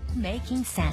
Making sense.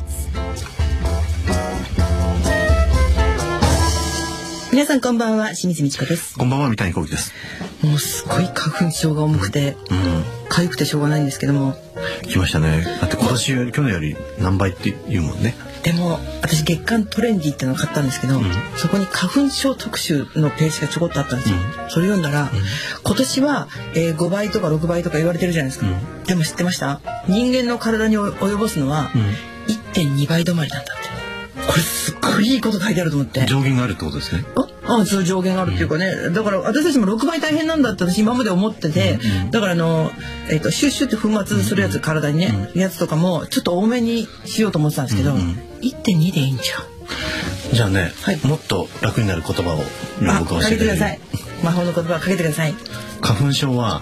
皆さんこんばんは、清水美智子です。 こんばんは、三谷幸喜です。 もうすごい花粉症が重くて、痒くてしょうがないんですけども。 来ましたね。だって今年去年より何倍って言うもんね。 でも私月刊トレンディっていうのを買ったんですけど、そこに花粉症特集のページがちょこっとあったんですよ。それ読んだら、今年は、5倍とか6倍とか言われてるじゃないですか。でも知ってました？人間の体に及ぼすのは 1.2 倍止まりなんだって。これすっごいいいこと書いてあると思って。 上限があるってことですね。 そう上限があるっていうかね、だから私たちも6倍大変なんだって私今まで思ってて、だからシュッシュって粉末するやつ、体にね、やつとかもちょっと多めにしようと思ってたんですけど、1.2 でいいんじゃん。 じゃあね、もっと楽になる言葉を僕は教えてかけてください。魔法の言葉かけてください。 花粉症は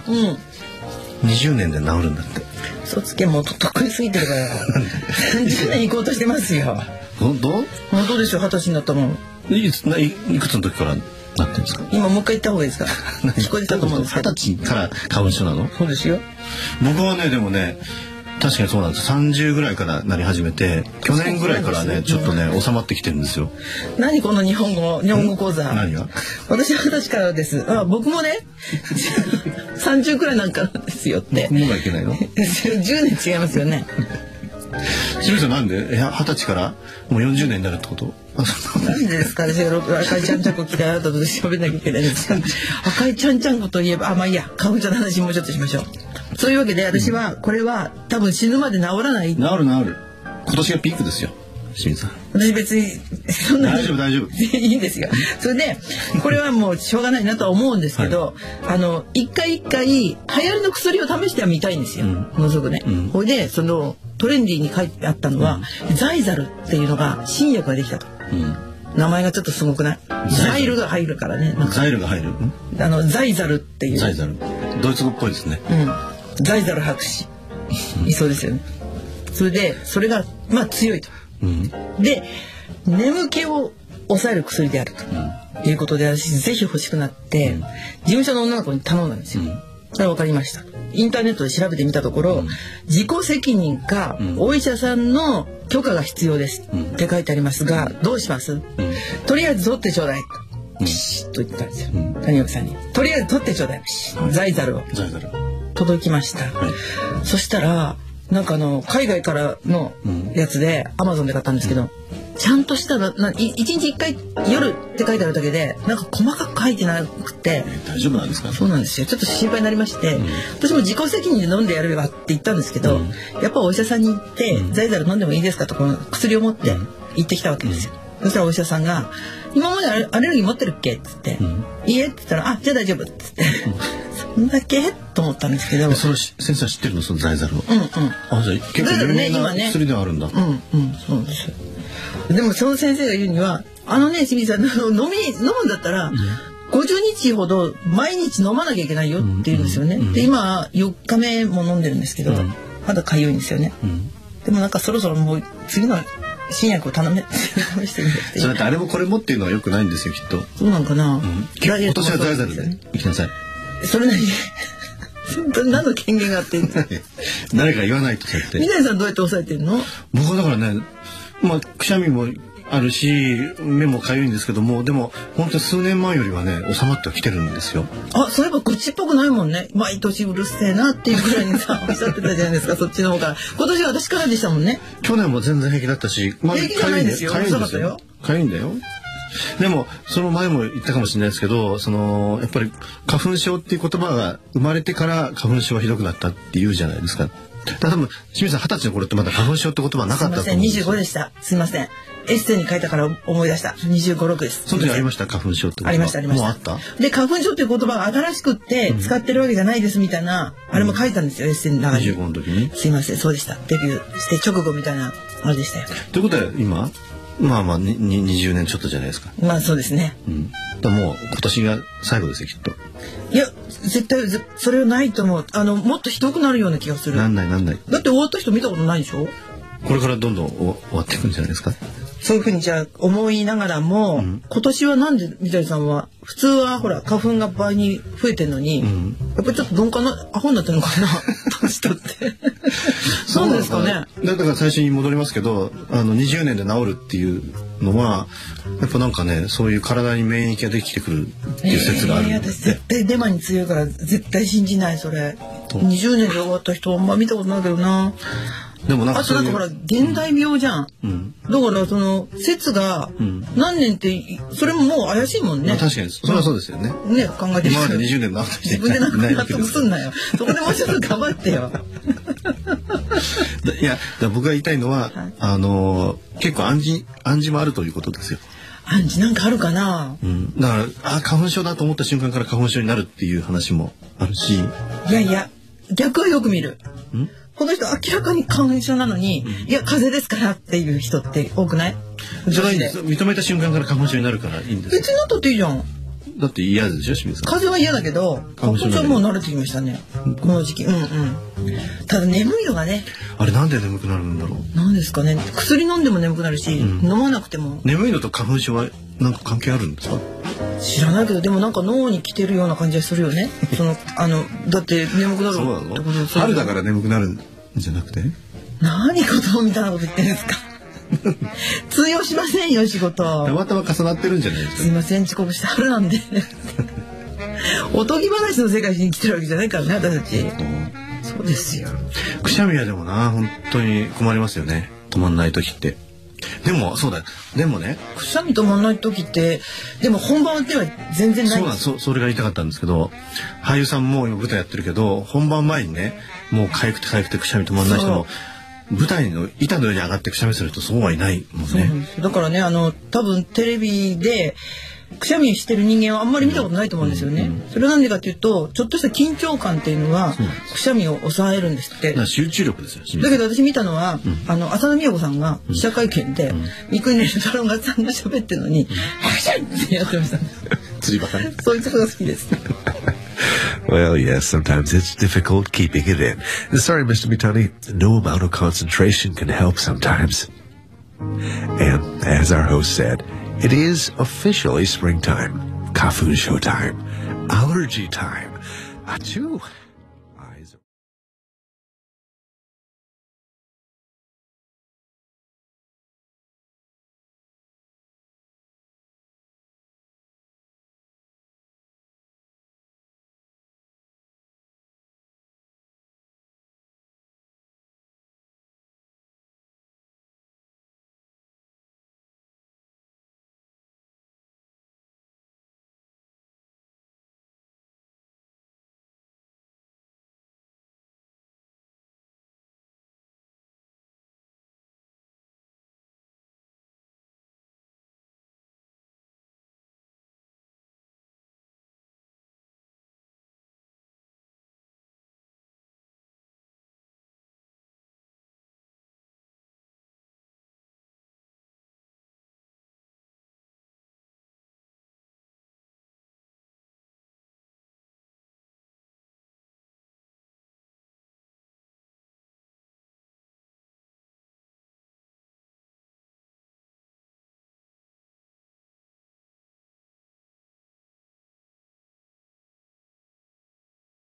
20年で治るんだって。 嘘つけ、もうとっくに過ぎてるから30年行こうとしてますよ。 本当でしょ、20歳になったもん。 いくつの時からなってんですか？ 今もう一回言った方がいいですか？聞こえてたと思うんですけど。 20歳から花粉症なの？ そうですよ。 僕はね、でもね、確かにそうなんです。30ぐらいからなり始めて、去年ぐらいからね、ちょっとね、収まってきてるんですよ。 何この日本語講座。 何が？私は20歳からです。僕もね30くらいなんかなんですよって。 僕もがいけないの 10年違いますよね。 清水さんなんで20歳からもう40年になるってこと？ なんでですか？私が赤いちゃんちゃんこ着てあなたと喋んなきゃいけないんですか？赤いちゃんちゃんこといえばまあいいや、花粉症の話もうちょっとしましょう。そういうわけで私はこれは多分死ぬまで治らない。 治る。今年がピークですよ、清水さん。 私別にそんな大丈夫いいんですよ。それでこれはもうしょうがないなとは思うんですけど、一回流行りの薬を試してはみたいんですよ、ものすごくね。これでそのトレンディに書いてあったのは、ザイザルっていうのが新薬ができたと。名前がちょっとすごくない？ザイルが入るからね。 ザイルが入る？ ザイザルっていう。 ザイザル。ドイツ語っぽいですね。 ザイザル博士いそうですよね。それでそれがまあ強いと。で眠気を抑える薬であるということで、私ぜひ欲しくなって事務所の女の子に頼んだんですよ。それは分かりました。インターネットで調べてみたところ、自己責任かお医者さんの許可が必要ですって書いてありますが、どうします？とりあえず取ってちょうだいとピシッと言ったんですよ、谷岡さんに。とりあえず取ってちょうだい、ザイザルを。届きました。そしたらなんか海外からのやつでアマゾンで買ったんですけど、ちゃんとした1日1回夜って書いてあるだけでなんか細かく書いてなくて。 大丈夫なんですか？ そうなんですよ。ちょっと心配になりまして、私も自己責任で飲んでやればって言ったんですけど、やっぱお医者さんに行ってザイザル飲んでもいいですかとこの薬を持って行ってきたわけですよ。そしたらお医者さんが今までアレルギー持ってるっけっつって、いいえって言ったらじゃあ大丈夫っつってそんだけと思ったんですけど。 その先生は知ってるの、そのザイザルを？じゃあ結構有名な薬ではあるんだ。 そうです。でもその先生が言うには清水さん飲むんだったら50日ほど毎日飲まなきゃいけないよって言うんですよね。で今4日目も飲んでるんですけど、まだかゆいんですよね。でもなんかそろそろもう次の新薬を試してみるって。 それだってあれもこれもっていうのはよくないんですよ、きっと。 そうなんかな。 今年はザイザルで行きなさい。 それなりに何の権限があって誰か言わないと。そうやって三谷さんどうやって抑えてんの？ 僕はだからね、くしゃみもあるし目もかゆいんですけども、でも本当に数年前よりはね収まってはきてるんですよ。 そういえば愚痴っぽくないもんね。毎年うるせえなっていうぐらいにさおっしゃってたじゃないですか。そっちの方から。今年は私からでしたもんね。 去年も全然平気だったし、 平気じゃないですよ。 かゆいんですよ。かゆいんだよ。でもその前も言ったかもしれないですけど、やっぱり花粉症っていう言葉が生まれてから花粉症はひどくなったって言うじゃないですか。多分清水さん20歳の頃ってまだ花粉症って言葉なかったと思うんですよ。 25でした。すいません。エッセイに書いたから思い出した。25、6です。 その時ありました？花粉症って言葉。 ありました。もうあった？ で花粉症っていう言葉が新しくって使ってるわけじゃないですみたいな、あれも書いたんですよ、エッセイの中に。 25の時に。 すいません、そうでした。デビューして直後みたいなあれでしたよ。 ということは今20年ちょっとじゃないですか。 そうですね。 もう今年が最後ですよ、きっと。 いや絶対それはないと思う。もっとひどくなるような気がする。 なんない。だって終わった人見たことないでしょ。 これからどんどん終わっていくんじゃないですか。 そういうふうにじゃあ思いながらも、今年はなんで三谷さんは普通はほら花粉が倍に増えてるのに、やっぱりちょっと鈍感なアホになってるのかな年取ってそうですかね。 だから最初に戻りますけど、20年で治るっていうのはやっぱなんかね、そういう体に免疫ができてくるっていう説がある。 私絶対デマに強いから絶対信じないそれ。20年で終わった人あんま見たことないけどな。 でもなんかあとなんかほら現代病じゃん。だからその説が何年ってそれももう怪しいもんね。 確かにそれはそうですよね。 ね、考えてみ今まで20年治った人自分で納得すんなよ。そこでもうちょっと頑張ってよ。 いや、僕が言いたいのは、結構暗示もあるということですよ。 暗示なんかあるかな。 だから花粉症だと思った瞬間から花粉症になるっていう話もあるし。 いやいや、逆はよく見る。この人明らかに花粉症なのに、いや風邪ですからっていう人って多くない？ それはいいんです。認めた瞬間から花粉症になるからいいんです。 別になったっていいじゃん。 だって嫌でしょ、清水さん。 風邪は嫌だけど花粉症はもう慣れてきましたね。この時期。ただ眠いのがね。 あれなんで眠くなるんだろう。 なんですかね。薬飲んでも眠くなるし、飲まなくても。 眠いのと花粉症はなんか関係あるんですか？ 知らないけどでもなんか脳に来てるような感じがするよね。だって眠くなる。 そうなの？春だから眠くなるんじゃなくて？ 何事みたいなこと言ってるんですか？通用しませんよ仕事。 たまたま重なってるんじゃないですか。 すいません遅刻して春なんで。おとぎ話の世界に来てるわけじゃないからね私たち。そうですよ。 くしゃみはでもな本当に困りますよね。止まんない時って。でもそうだよ。でもね。 くしゃみ止まんない時ってでも本番では全然ないんです。 そうなん、それが言いたかったんですけど、俳優さんも今舞台やってるけど本番前にねもうかゆくてくしゃみ止まんない人も。舞台の板の上に上がってくしゃみする人そうはいないもんね。 だからね多分テレビでくしゃみしてる人間はあんまり見たことないと思うんですよね。それなんでかっていうとちょっとした緊張感っていうのはくしゃみを抑えるんですって。 集中力ですよ。 だけど私見たのは浅田美代子さんが記者会見で三國連太郎さんが喋ってるのに「くしゃみ!」ってやってました。 釣りバカね。 そういうとこが好きです。 Well, yes, sometimes it's difficult keeping it in. Sorry, Mr. Mitani, no amount of concentration can help sometimes. And as our host said, it is officially springtime, Kafunsho time, allergy time. Achoo!